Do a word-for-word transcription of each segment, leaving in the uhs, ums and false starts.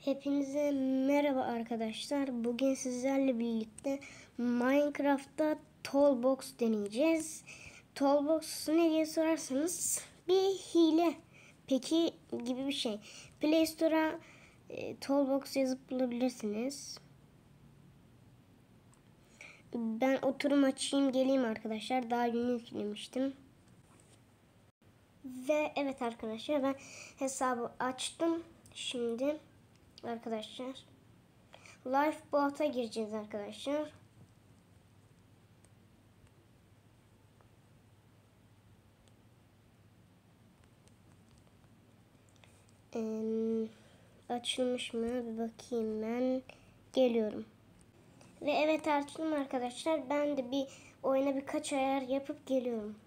Hepinize merhaba arkadaşlar. Bugün sizlerle birlikte Minecraft'ta Toolbox deneyeceğiz. Toolbox ne diye sorarsanız bir hile peki gibi bir şey. Play Store'a e, Toolbox yazıp bulabilirsiniz. Ben oturum açayım geleyim arkadaşlar. Daha yeni yüklemiştim. Ve evet arkadaşlar, ben hesabı açtım. Şimdi arkadaşlar Lifeboat'a gireceğiz arkadaşlar. Ee, açılmış mı? Bir bakayım ben. Geliyorum. Ve evet, açtım arkadaşlar. Ben de bir oyuna birkaç ayar yapıp geliyorum.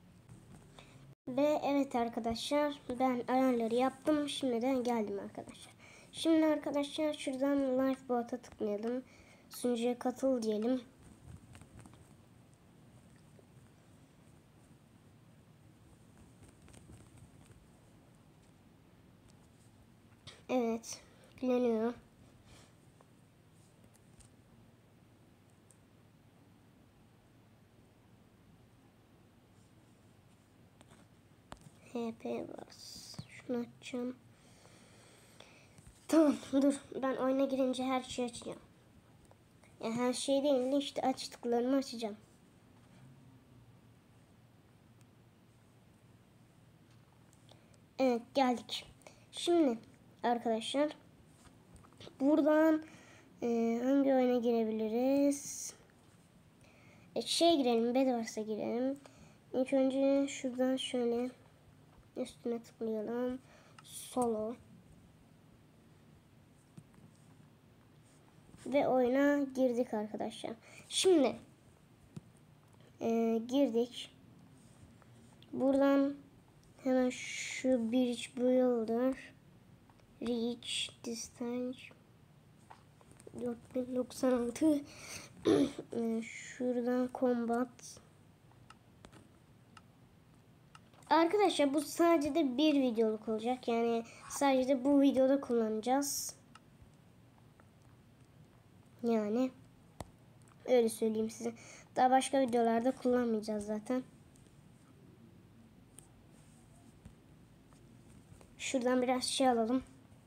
Ve evet arkadaşlar, ben ayarları yaptım. Şimdiden geldim arkadaşlar. Şimdi arkadaşlar şuradan Lifeboat'a tıklayalım. Sunucuya katıl diyelim. Evet, yükleniyor. H P bas. Şunu açacağım. Tamam, dur. Ben oyuna girince her şeyi açacağım. Yani her şey değil de işte açtıklarımı açacağım. Evet, geldik. Şimdi arkadaşlar buradan e, hangi oyuna girebiliriz? E, şey girelim, Bedwars'a girelim. İlk önce şuradan şöyle üstüne tıklayalım. Solo. Ve oyuna girdik arkadaşlar. Şimdi e, girdik. Buradan hemen şu bridge builder, reach distance dört bin doksan altı. Şuradan combat. Arkadaşlar bu sadece de bir videoluk olacak. Yani sadece de bu videoda kullanacağız. Yani öyle söyleyeyim size. Daha başka videolarda kullanmayacağız zaten. Şuradan biraz şey alalım.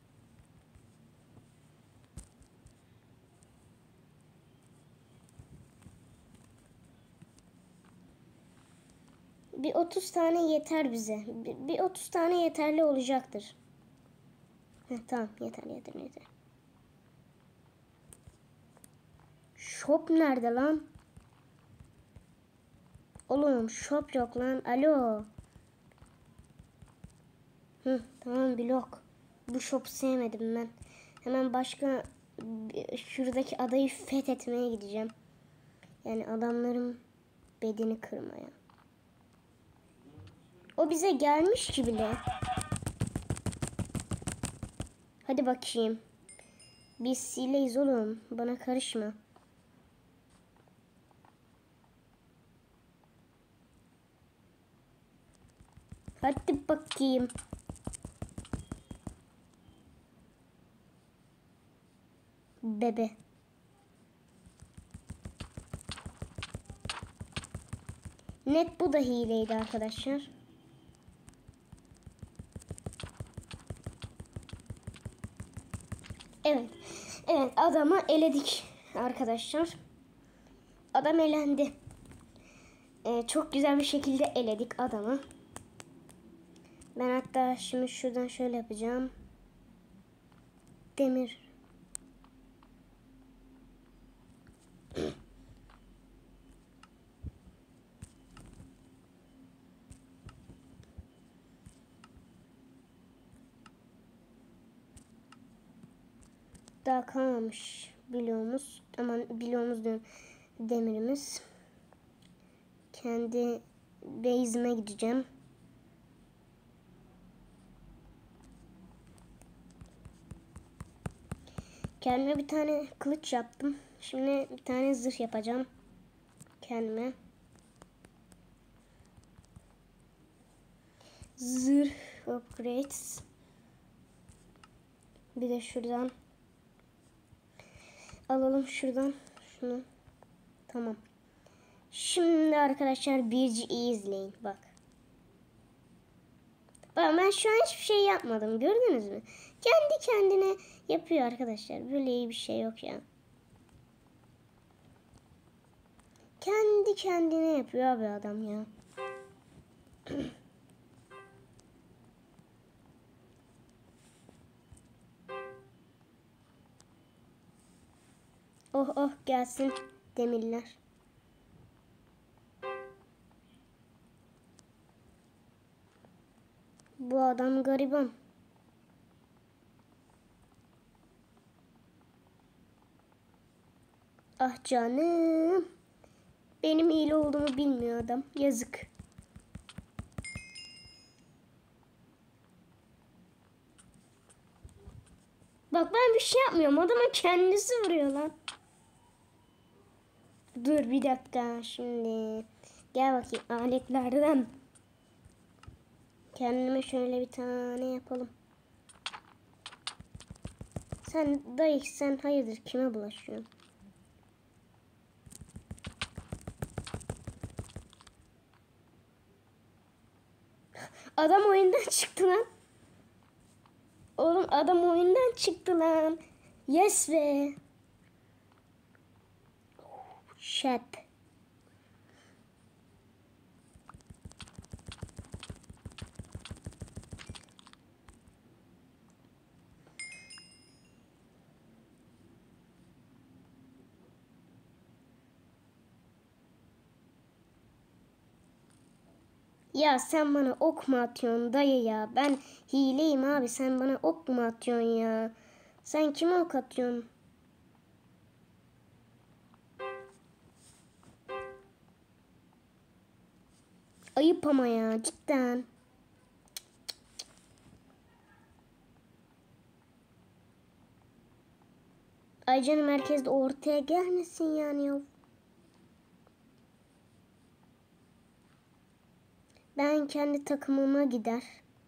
Bir otuz tane yeter bize. Bir, bir otuz tane yeterli olacaktır. Heh, tamam, yeter yeter yeter. Shop nerede lan? Oğlum shop yok lan. Alo. Hı, tamam, blok. Bu shop'u sevmedim ben. Hemen başka şuradaki adayı fethetmeye gideceğim. Yani adamların bedeni kırmaya. O bize gelmiş ki bile. Hadi bakayım. Biz sileyiz oğlum. Bana karışma. Hadi bakayım. Bebe. Net bu da hileydi arkadaşlar. Evet. Evet, adamı eledik arkadaşlar. Adam elendi. Ee, çok güzel bir şekilde eledik adamı. Ben hatta şimdi şuradan şöyle yapacağım. Demir. Daha kalmamış bloğumuz. Aman, bloğumuz diyorum. Demirimiz. Kendi base'ime gideceğim. Kendime bir tane kılıç yaptım. Şimdi bir tane zırh yapacağım. Kendime. Zırh upgrades. Bir de şuradan Alalım şuradan şunu. Tamam. Şimdi arkadaşlar birci iyi izleyin. Bak. Bak ben şu an hiçbir şey yapmadım. Gördünüz mü? Kendi kendine yapıyor arkadaşlar. Böyle iyi bir şey yok ya. Kendi kendine yapıyor abi adam ya. Oh oh gelsin demirler. Bu adam gariban. Ah canım. Benim hile olduğumu bilmiyor adam. Yazık. Bak ben bir şey yapmıyorum. Adama kendisi vuruyor lan. Dur bir dakika şimdi. Gel bakayım aletlerden. Kendime şöyle bir tane yapalım. Sen dayı sen hayırdır kime bulaşıyorsun? Adam oyundan çıktı lan. Oğlum adam oyundan çıktı lan. Yes be. Shit. Ya sen bana ok mu atıyorsun dayı ya? Ben hileyim abi. Sen bana ok mu atıyorsun ya? Sen kime ok atıyorsun? Ayıp ama ya cidden. Ay canım herkes de ortaya gelmesin yani ya. Ben kendi takımıma gider.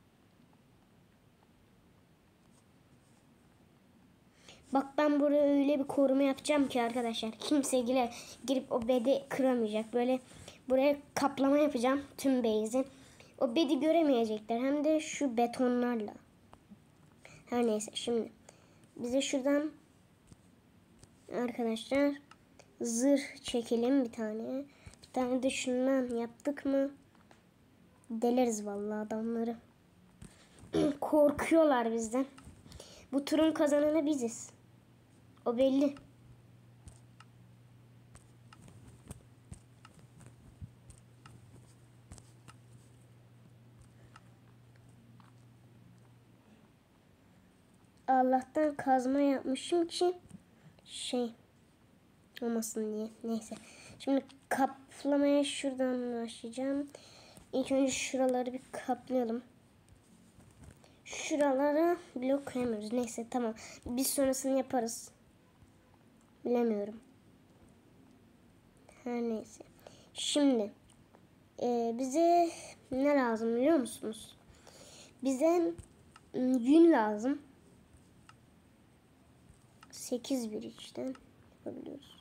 Bak ben buraya öyle bir koruma yapacağım ki arkadaşlar. Kimse gire, girip o bedi kıramayacak. Böyle buraya kaplama yapacağım tüm base'i. O bedi göremeyecekler. Hem de şu betonlarla. Her neyse şimdi. Bize şuradan arkadaşlar zırh çekelim bir tane. Bir tane de şundan yaptık mı? Deleriz vallahi adamları. Korkuyorlar bizden. Bu turun kazananı biziz. O belli. Allah'tan kazma yapmışım ki şey olmasın diye. Neyse. Şimdi kaplamaya şuradan başlayacağım. İlk önce şuraları bir kaplayalım. Şuralara blok koyamıyoruz. Neyse tamam. Biz sonrasını yaparız. Bilemiyorum. Her neyse. Şimdi e, bize ne lazım biliyor musunuz? Bize yün lazım. sekiz bir içten yapabiliyoruz.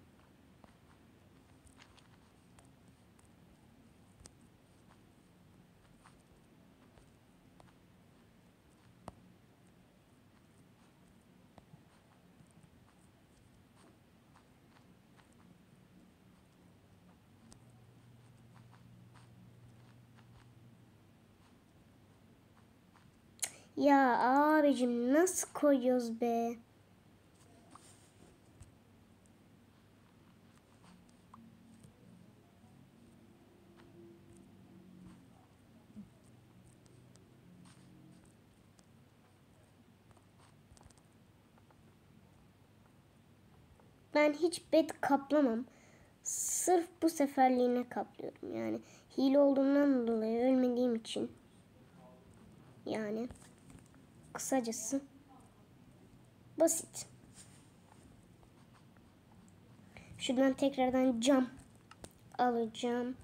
Ya abicim nasıl koyuyoruz be? Ben hiç bed kaplamam. Sırf bu seferliğine kaplıyorum. Yani hile olduğumdan dolayı ölmediğim için. Yani kısacası basit. Şuradan tekrardan cam alacağım.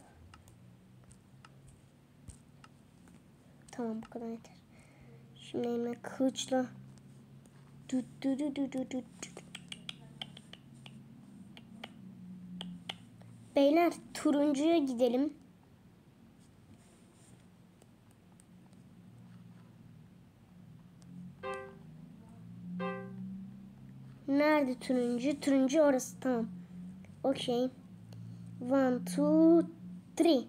Tamam bu kadar yeter. Şimdi elime kılıçla. Dut dut dut dut dut. Beyler turuncuya gidelim. Nerede turuncu? Turuncu orası, tamam. Okey. One, two, three.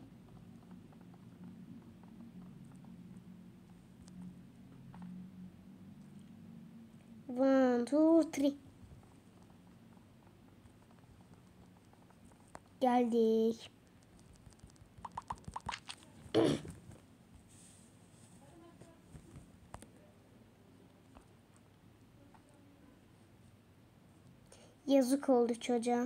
One, two, three. Geldik. Yazık oldu çocuğa.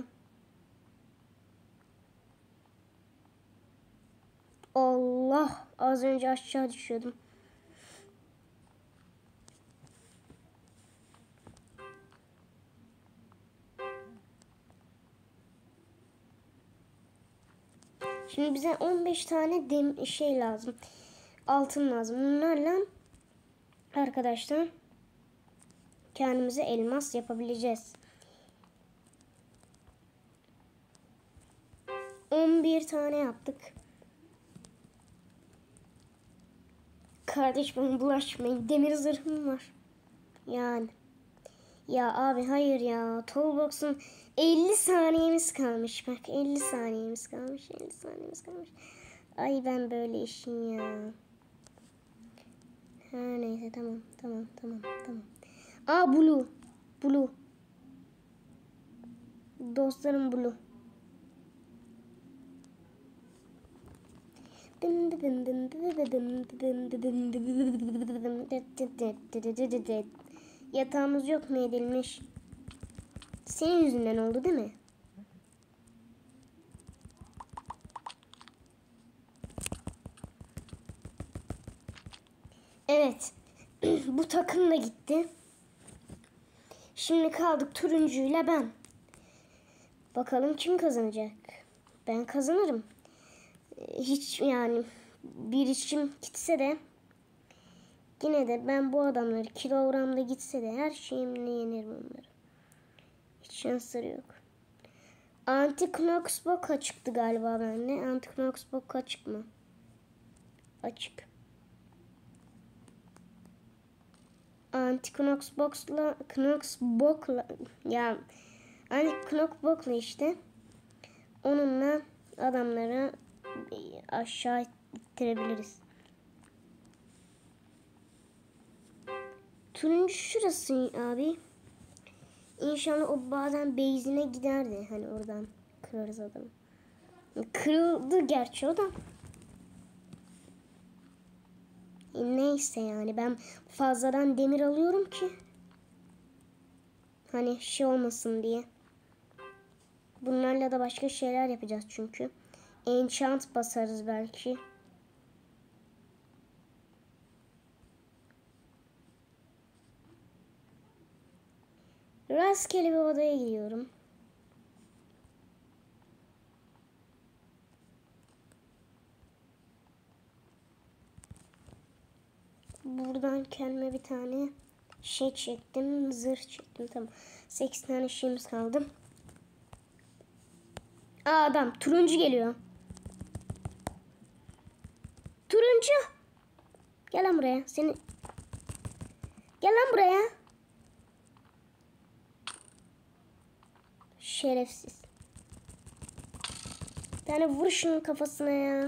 Allah, az önce aşağı düşüyordum. Şimdi bize on beş tane dem şey lazım. Altın lazım. Bunlarla arkadaşlar kendimize elmas yapabileceğiz. on bir tane yaptık. Kardeş bana bulaşmayın. Demir zırhım var. Yani. Ya abi hayır ya. Toolbox'un elli saniyemiz kalmış. Bak elli saniyemiz kalmış. elli saniyemiz kalmış. Ay ben böyle işin ya. Ha neyse tamam tamam tamam tamam. Aa blue. Blue. Dostlarım blue. Yatağımız yok mu edilmiş? Senin yüzünden oldu değil mi? Evet. Bu takım da gitti. Şimdi kaldık turuncuyla ben. Bakalım kim kazanacak? Ben kazanırım. Hiç yani bir içim gitse de yine de ben bu adamları kilogramda gitse de her şeyimle yenerim onları. Hiç şansları yok. Anti-Knox Box çıktı galiba bende. Anti-Knox Box açık mı? Açık. Anti-Knox Box'la Knox Box'la ya Anti-Knox Box'la işte onunla adamları aşağı ittirebiliriz. Turuncu şurası abi. İnşallah o bazen base'ine giderdi. Hani oradan kırarız adamı. Kırıldı gerçi o da. Neyse yani ben fazladan demir alıyorum ki. Hani şey olmasın diye. Bunlarla da başka şeyler yapacağız çünkü. Enchant basarız belki. Rastgele bir odaya gidiyorum. Buradan kendime bir tane şey çektim. Zırh çektim. Tamam. sekiz tane şeyimiz kaldı. Aa adam. Turuncu geliyor. Turuncu. Gel lan buraya. Seni. Gel lan buraya. Şerefsiz. Bir tane vur şunun kafasına ya.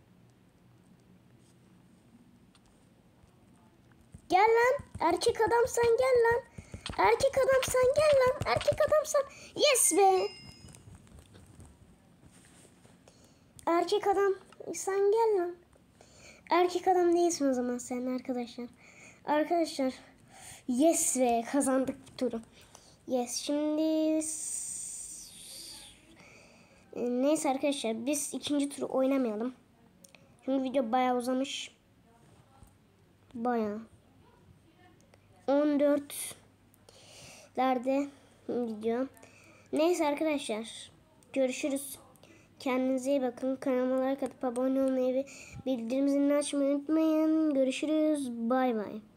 Gel lan. Erkek adamsan gel lan. Erkek adamsan gel lan. Erkek adamsan. Yes be. Erkek adam sen gel lan. Erkek adam değilsin o zaman sen arkadaşlar. Arkadaşlar. Yes be. Kazandık turu. Yes. Şimdi neyse arkadaşlar biz ikinci turu oynamayalım. Çünkü video bayağı uzamış. Bayağı. on dörtlerde video. Neyse arkadaşlar. Görüşürüz. Kendinize iyi bakın. Kanalıma like atıp abone olmayı ve bildirim zilini açmayı unutmayın. Görüşürüz. Bay bay.